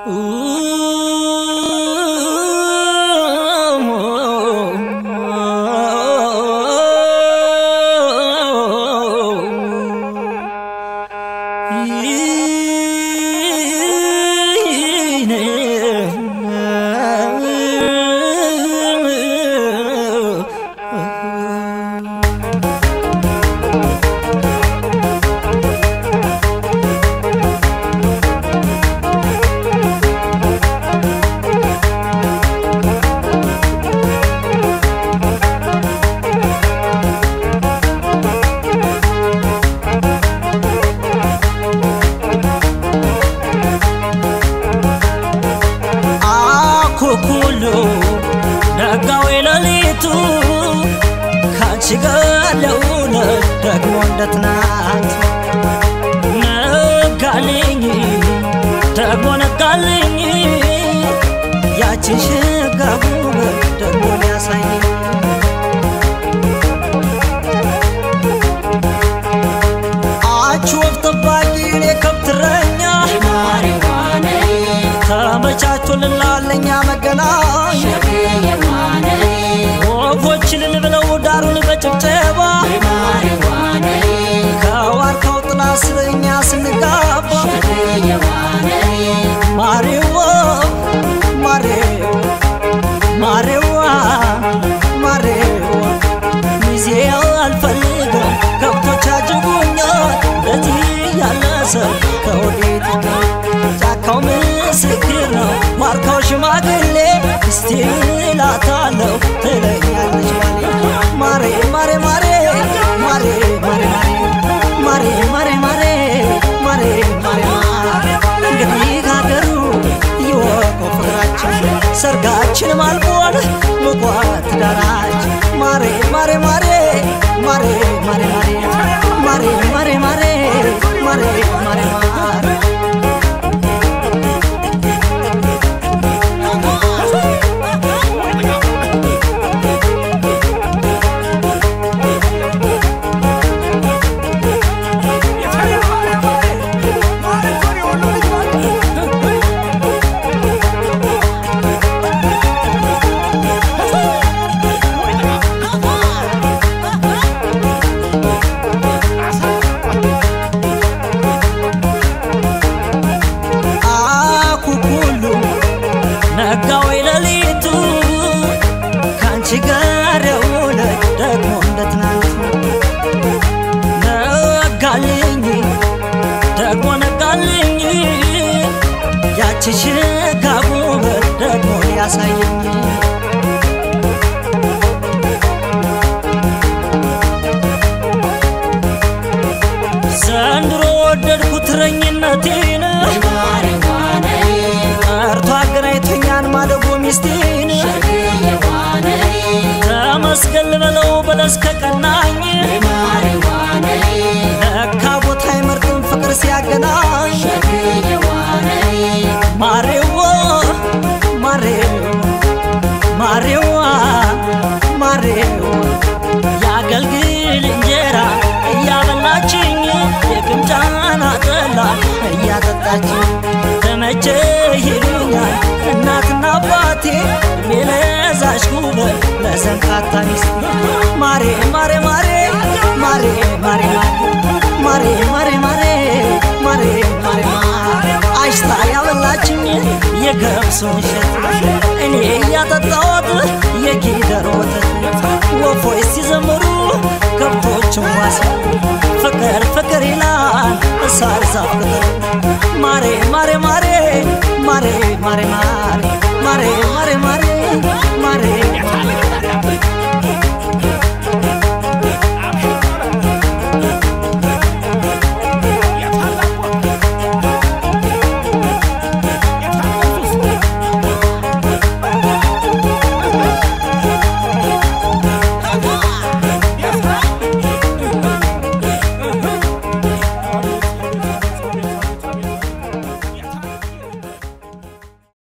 ሰርጋችን ማልቆን መቋት ዳራች ማሬ ማሬ ማሬ ማሬ ማሬ ማሬ ማሬ ማሬ ማሬ ማሬ ሽጋቡ ደግሞ ያሳየኝ ዘንድሮ ወደድኩት ረኝነቴን አርቷ አገናኝቶኛን ማደጎ ሚስቴን ተመስገን ልበለው በለስ ከቀናኝ ለካ ቦታ አይመርጥም ፍቅር ሲያገናኝ ማሬዋ ማሬዋ ማሬዋ ማሬዋ ያገልግል እንጀራ እያበላችኝ የቅምጫና ጠላ እያጠጣችኝ ተመቼ ይሉኛል እናትና አባቴ ሜለዛሽ ጉበት ለሰንካታ ሚስቴ ማሬ ማሬ ማሬ ማሬ ማሬ ማሬ ማሬ ማሬ ማሬ ማሬ አሽታ ያበላችኝ የገብሱን ሸት እኔ ያጠጣሁት የጊደር ወተት ወፎች ሲዘምሩ ከብቶችም ዋስ ፍቅር ፍቅር ይላል እሳር ዛፍ ቅጠል ማሬ ማሬ ማሬ ማሬ ማሬ ማሬ